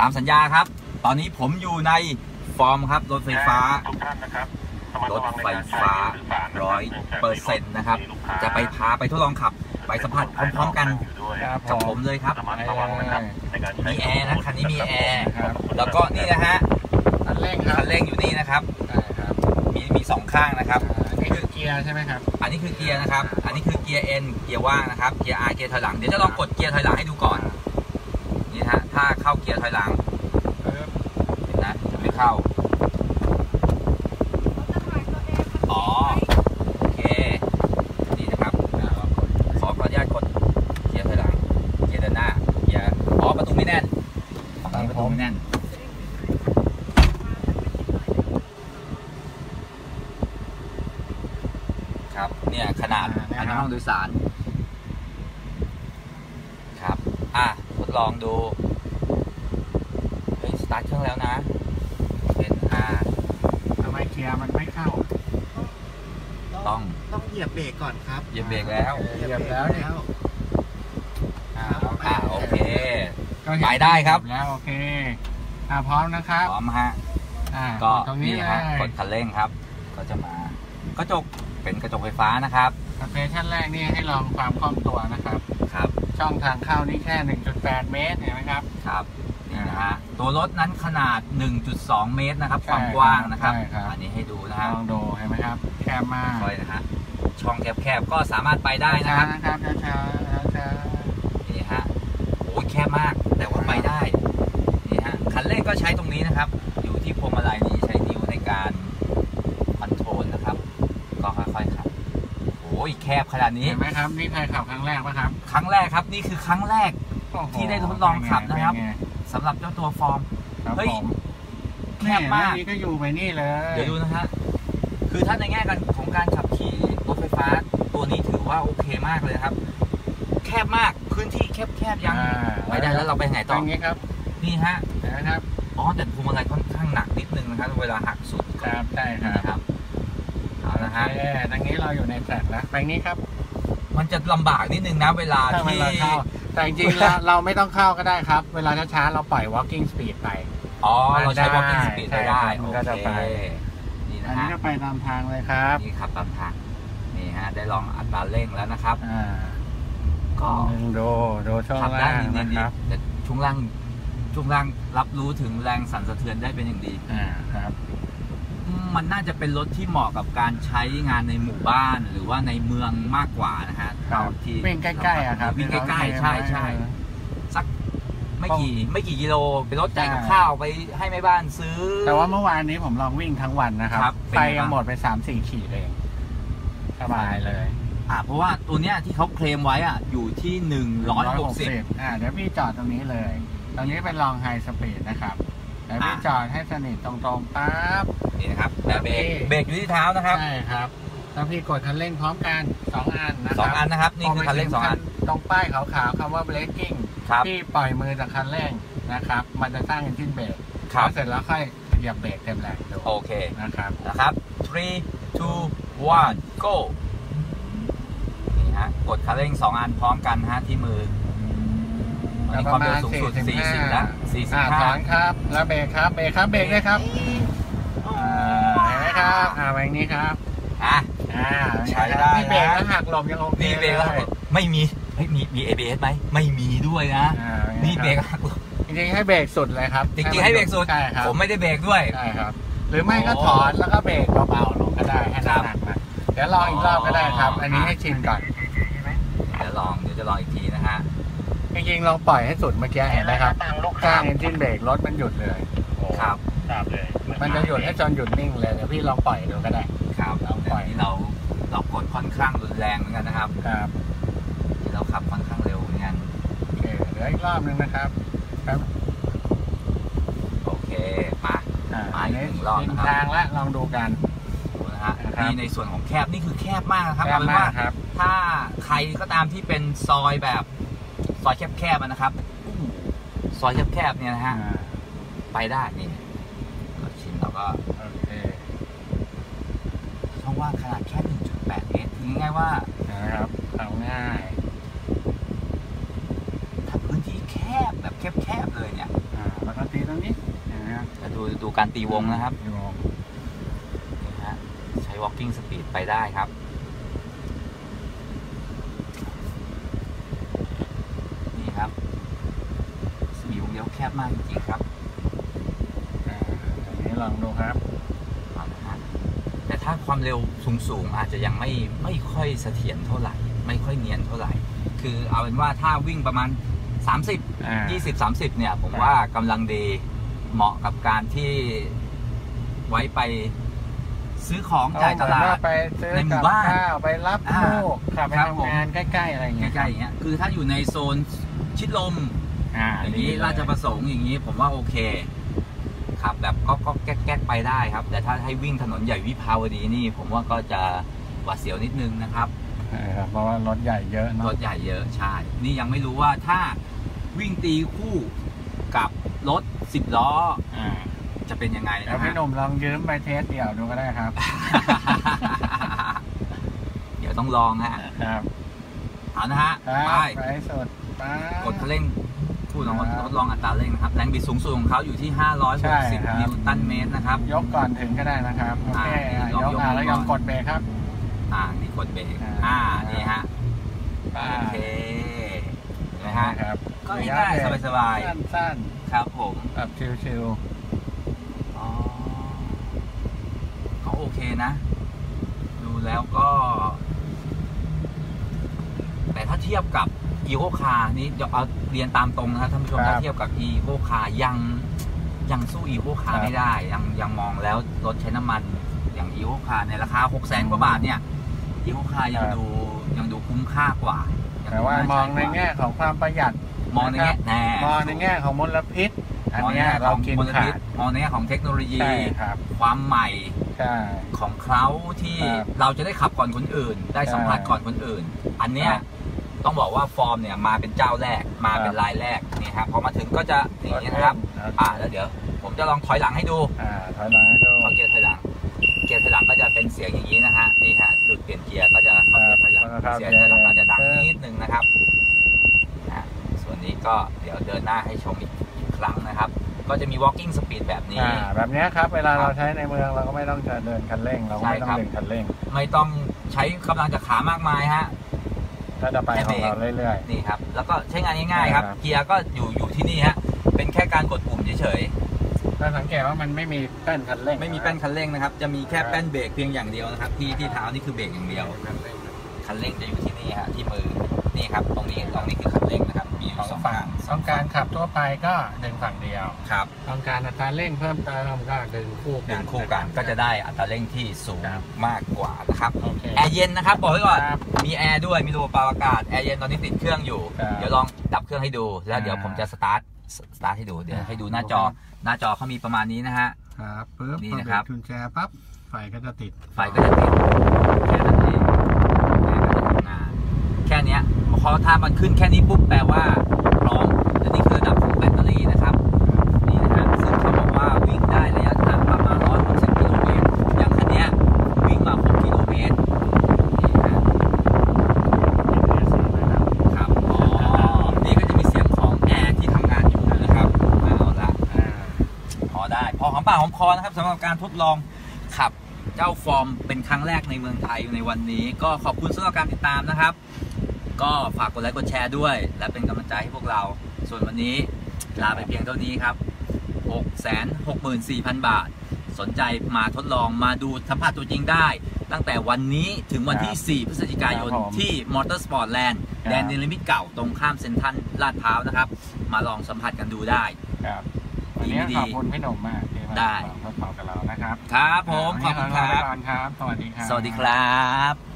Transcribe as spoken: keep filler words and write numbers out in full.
ามสัญญาครับตอนนี้ผมอยู่ในฟอร์มครับรถไฟฟ้ารถไฟฟ้าร้อยเปอร์เซ็นต์นะครับจะไปพาไปทดลองขับไปสัมผัสพร้อมๆกันกับผมเลยครับมีแอร์นะคันนี้มีแอร์แล้วก็นี่นะฮะคันเร่งคันเร่งอยู่นี่นะครับมีมีสองข้างนะครับอันนี้คือเกียร์ใช่ไหมครับอันนี้คือเกียร์นะครับอันนี้คือเกียร์ N เกียร์ว่างนะครับเกียร์ R เกียร์ถอยหลังเดี๋ยวจะลองกดเกียร์ถอยหลังให้ดูก่อนนี่ฮะถ้าเข้าเกียร์ถอยหลังเห็นนะจะไม่เข้าอ๋อโอเคนี่นะครับขอขออนุญาตกดเกียร์ถอยหลังเกียร์เดินหน้าเกียร์อ๋อประตูไม่แน่นฝั่งนี้ประตูไม่แน่นครับเนี่ยขนาดอันนี้ห้องโดยสารครับอ่ะทดลองดูเฮ้ยสตาร์ทเครื่องแล้วนะเป็นอ่าทำไมเกียร์มันไม่เข้าต้องต้องเหยียบเบรกก่อนครับเหยียบเบรกแล้วเหยียบแล้วแล้วอ่าอ่าโอเคไปได้ครับแล้วโอเคอ่าพร้อมนะครับพร้อมฮะอ่าก็นี่ฮะกดคันเร่งครับก็จะมากระจกเป็นกระจกไฟฟ้านะครับสเตชันแรกนี่ให้ลองความคล่องตัวนะครับครับช่องทางเข้านี่แค่ หนึ่งจุดแปด เมตรเห็นไหมครับครับนี่นะฮะตัวรถนั้นขนาด หนึ่งจุดสอง เมตรนะครับความกว้างนะครับอันนี้ให้ดูนะฮะลองดูเห็นไหมครับแคบมากค่อยนะฮะช่องแคบๆก็สามารถไปได้นะครับนะครับช้าๆช้าๆนี่ฮะโอ้ยแคบมากแต่ว่าไปได้นี่ฮะคันเร่งก็ใช้ตรงนี้นะครับอยู่ที่พวงมาลัยนี้ใช้นิ้วในการคอนโทรลนะครับก็ค่อยๆขับโอ้ยแคบขนาดนี้เห็นไหมครับนี่ใครขับครั้งแรกไหมครับครั้งแรกครับนี่คือครั้งแรกที่ได้ทดลองขับนะครับสำหรับเจ้าตัวฟอร์มเฮ้ยแคบมากนี่ก็อยู่ไปนี่เลยเดี๋ยวดูนะฮะคือถ้าในแง่กันของการขับขี่รถไฟฟ้าตัวนี้ถือว่าโอเคมากเลยครับแคบมากพื้นที่แคบๆยังไปได้แล้วเราไปไหนต่ออย่างนี้ครับนี่ฮะนะครับอ๋อแต่พวงมาลัยค่อนข้างหนักนิดนึงนะครับเวลาหักสุดครับใช่ครับเอาละฮะตรงนี้เราอยู่ในแฟลตนะไปนี้ครับมันจะลำบากนิดนึงนะเวลาที่แต่จริงๆแล้วเราไม่ต้องเข้าก็ได้ครับเวลาช้าๆเราปล่อย walking speed ไปอ๋อเราใช้ walking speed ได้มันก็จะไปนี่นะฮะอันนี้ก็ไปตามทางเลยครับนี่ขับตามทางนี่ฮะได้ลองอัตราเร่งแล้วนะครับก็ดูดูช่วงล่างนะครับแต่ช่วงล่างช่วงล่างรับรู้ถึงแรงสั่นสะเทือนได้เป็นอย่างดีอ่าครับมันน่าจะเป็นรถที่เหมาะกับการใช้งานในหมู่บ้านหรือว่าในเมืองมากกว่านะฮะที่วิ่งใกล้ๆอะครับวิ่งใกล้ๆใช่ใช่สักไม่กี่ไม่กี่กิโลเป็นรถจ่ายกับข้าวไปให้แม่บ้านซื้อแต่ว่าเมื่อวานนี้ผมลองวิ่งทั้งวันนะครับไปยังหมดไปสามสี่ขีดเองสบายเลยอ่าเพราะว่าตัวเนี้ยที่เขาเคลมไว้อ่ะอยู่ที่หนึ่งร้อยหกสิบอ่าเดี๋ยวพี่จอดตรงนี้เลยตรงนี้เป็นลองไฮสปีดนะครับเดี๋ยวพี่จอดให้สนิทตรงๆปั๊บนี่นะครับแต่เบรกเบรกอยู่ที่เท้านะครับใช่ครับแล้วพี่กดคันเร่งพร้อมกันสองอันนะครับสองอันนะครับนี่คือคันเร่งสองอันตรงป้ายขาวๆคำว่า braking พี่ปล่อยมือจากคันเร่งนะครับมันจะสร้าง engine brake แล้วเสร็จแล้วค่อยเหยียบเบรกเต็มแรงดูโอเคนะครับนะครับ three two one go นี่ฮะกดคันเร่งสองอันพร้อมกันฮะที่มือมีความเร็วสูงสุดสี่สิบแล้วสี่สิบห้าถอนครับแล้วเบรกครับเบรกครับเบรกด้วยครับเห็นไหมครับอ่าแบบนี้ครับอ่ะอ่าใช้ได้นี่เบรกแล้วหักลมยังโอเคนี่เบรกแล้วไม่มีเฮ้ยมีมี เอ บี เอส ไหมไม่มีด้วยนะนี่เบรกหักลมจริงๆให้เบรกสุดเลยครับจริงๆให้เบรกสุดผมไม่ได้เบรกด้วยใช่ครับหรือไม่ก็ถอนแล้วก็เบรกเบาๆลงก็ได้ให้น้ำหนักมาเดี๋ยวลองอีกรอบก็ได้ครับอันนี้ให้ชิมก่อนเดี๋ยวลองเดี๋ยวจะลองอีกทีนะฮะจริงๆเราปล่อยให้สุดเมื่อกี้เห็นไหมครับสร้าง engine brake รถมันหยุดเลยครับเลยมันจะหยุดให้จนหยุดนิ่งเลยเดี๋ยวพี่ลองปล่อยดูก็ได้ครับลองปล่อยที่เราเรากดค่อนข้างรุนแรงเหมือนกันนะครับครับที่เราขับค่อนข้างเร็วเหมือนกันโอเคเดี๋ยวอีกรอบนึงนะครับครับโอเคมามาอีกหนึ่งรอบนะครับทางละลองดูกันนะฮะนี่ในส่วนของแคบนี่คือแคบมากนะครับเอาเป็นว่าถ้าใครก็ตามที่เป็นซอยแบบซอยแคบๆนะครับซอยแคบๆเนี่ยนะฮะไปได้นี่เราชิมเราก็ช่องว่างขนาดแค่ หนึ่งจุดแปด เมตรถึงง่ายว่านะครับเอาง่ายถ้าพื้นที่แคบแบบแคบๆเลยเนี่ยแล้วก็ที่การตีวงนะครับตีวงนี่ฮะใช้ walking speed ไปได้ครับนี่ครับมีวงเลี้ยวแคบมากจริงๆครับอ่าอันนี้ลองดูครับเอาละฮะแต่ถ้าความเร็วสูงๆอาจจะยังไม่ไม่ค่อยเสถียรเท่าไหร่ไม่ค่อยเนียนเท่าไหร่คือเอาเป็นว่าถ้าวิ่งประมาณสามสิบอ่ายี่สิบ สามสิบเนี่ยผมครับว่ากำลังดีเหมาะกับการที่ไว้ไปซื้อของจ่ายตลาเอดไปซื้อในหมู่กับบ้านข้าวไปรับอ่าลูกขับไปครับผมทำงานใกล้ๆอะไรอย่างใกเงี้ยล้ๆอย่างเงี้ยคือถ้าอยู่ในโซนชิดลมอ่าอย่างนี้ราชประสงค์อย่างนี้ผมว่าโอเคครับแบบก็ก็แก๊กๆไปได้ครับ แต่ถ้าให้วิ่งถนนใหญ่วิภาวดีนี่ ผมว่าก็จะหวาดเสียวนิดนึงนะครับใช่ครับเพราะว่ารถใหญ่เยอะเนรอะถใหญ่เยอะใช่นี่ยังไม่รู้ว่าถ้าวิ่งตีคู่กับรถสิบล้ออ่าจะเป็นยังไงแล้วนะพี่ฮะหนุ่มลองยืมไปเทสเดี่ยวดูก็ได้ครับเดี๋ยวต้องลองฮะครับเอานะฮะครับไปไปสุดไปกดคันเร่งคู่ลองครับทดลองอัตราเร่งนะครับแรงบิดสูงสุดของเขาอยู่ที่ ห้าร้อยหกสิบใช่ครับนิวตันเมตรนะครับยกก่อนถึงก็ได้นะครับโอเคอ่าอ่ะลองยกอ่ะยกแล้วก่ยอนอมกดเบรกครับอ่านี่กดเบรกอ่าอ่านี่ฮะไปโอเคเห็นไหมฮะครับก็ง่ายๆสบายๆสั้นครับผมๆแบบชิวอ๋อก็โอเคนะ ดูแล้วก็ แต่ถ้าเทียบกับ อี โค Car นี้เดี๋ยวเอาเรียนตามตรงนะครับท่านผู้ชมถ้าเทียบกับ อี โค Car ยังยังสู้ อี โค Car ไม่ได้ ยังยังมองแล้วรถใช้น้ำมันอย่าง อี โค Car ในราคา หกแสน กว่าบาทเนี่ย อี โค Car ยังดูยังดูคุ้มค่ากว่าๆยังแต่ดูว่าน่มองในช้กว่าแง่ของความประหยัดมองในแง่แน่มองในแง่ของมลพิษ อันมองในเนี้ยแง่ขเราองกินมลขาพิษดมองในแง่ของเทคโนโลยีใช่ครับความใหม่ใช่ของเขาที่ครับเราจะได้ขับก่อนคนอื่น ได้สัมผัสใช่ก่อนคนอื่น อันเนี้ยครับต้องบอกว่าฟอร์มเนี่ยมาเป็นเจ้าแรกมาเป็นครับรายแรกนี่ครับพอมาถึงก็จะอย่างนี้นะครับ อ่าแล้วเดี๋ยว ผมจะลองถอยหลังให้ดูอ่าถอยหลังให้ดูเข้าเกียร์ถอยหลัง เกียร์ถอยหลังก็จะเป็นเสียงอย่างนี้นะฮะนี่ฮะจุดเปลี่ยนเกียร์ก็จะเข้าเกียร์ถอยหลังครับเสียงถอยหลังอาจจะดังนิดนึงนะครับนะส่วนนี้ก็เดี๋ยวเดินหน้าให้ชมอีกอีกครั้งนะครับ ก็จะมี walking speed แบบนี้อ่าแบบเนี้ยครับ เวลาครับเราใช้ในเมืองเราก็ไม่ต้องเดินคันเร่ง เราก็ไม่ต้องใช่ครับดึงคันเร่งไม่ต้องใช้กำลังจากขามากมายฮะก็จะไปของเราเรื่อยนี่ครับ แล้วก็ใช้งานง่ายๆครับครับเกียร์ก็อยู่อยู่ที่นี่ฮะ เป็นแค่การกดปุ่มเฉยๆถ้าสังเกตว่ามันไม่มีแป้นคันเร่งๆ ไม่มีแป้นคันเร่งนะครับ จะมีแค่แป้นเบรกเพียงอย่างเดียวนะครับ ที่ที่เท้านี่คือเบรกอย่างเดียวคันเร่งคันเร่งจะอยู่ที่นี่ฮะ ที่มือ นี่ครับ ตรงนี้ ตรงนี้คือคันเร่งนะครับ มีอยู่สองสองฝั่ฝั่งงต้องการขับทั่วไปก็ดึงฝั่งเดียวครับต้องการอัตราเร่งเพิ่มเติมก็ดึงคู่กัดึนงคู่กัน ก็จะได้อัตราเร่งที่สูงครับมากกว่านะครับโอเคแอร์เย็นนะครับ บอกไว้ก่อนครับมีแอร์ด้วย มีระบบปรับอากาศ แอร์เย็นตอนนี้ติดเครื่องอยู่ครับเดี๋ยวลองดับเครื่องให้ดู แล้วเดี๋ยวอ่าผมจะสตาร์ท สตาร์ทให้ดู เดี๋ยวให้ดูหน้าจอ หน้าจอเขามีประมาณนี้นะฮะครับปึ๊บนี่นะครับกุญแจปั๊บไฟก็จะติดไฟก็จะติดแค่นั้นเองแค่นั้นทำงานแค่เนี้ยพอถ้ามันขึ้นแค่นี้ปุ๊บแปลว่าพร้อมและนี่คือระดับของแบตเตอรี่นะครับนี่นะฮะซึ่งเขาบอกว่าวิ่งได้ระยะทางประมาณหนึ่งร้อยหกสิบกิโลเมตรอย่างคันเนี้ยวิ่งมาหกกิโลเมตรนี่ฮะครับอ๋อนี่ก็จะมีเสียงของแอร์ที่ทำงานอยู่นะครับเอาละอ่าพอได้พอหอมปากหอมคอนะครับสำหรับการทดลองขับเจ้าฟอร์มเป็นครั้งแรกในเมืองไทยในวันนี้ ก็ขอบคุณสำหรับการติดตามนะครับ ก็ฝากกดไลค์กดแชร์ด้วย และเป็นกำลังใจให้พวกเรา ส่วนวันนี้ลาไปเพียงเท่านี้ครับ หกแสนหกหมื่นสี่พัน บาท สนใจมาทดลองมาดูสัมผัสตัวจริงได้ ตั้งแต่วันนี้ถึงวันที่ สี่ พฤศจิกายนครับผมที่มอเตอร์สปอร์ตแลนด์ครับแดนเนลิมิตเก่าตรงข้ามเซ็นทรัลลาดพร้าวนะครับ มาลองสัมผัสกันดูได้ครับวันนี้ดีขอบคุณพี่หนุ่มมากที่มาได้ทดสอบกับเรานะครับครับผมขอบคุณควันนี้รับลาไปก่อนครับ สวัสดีครับสวัสดีครับ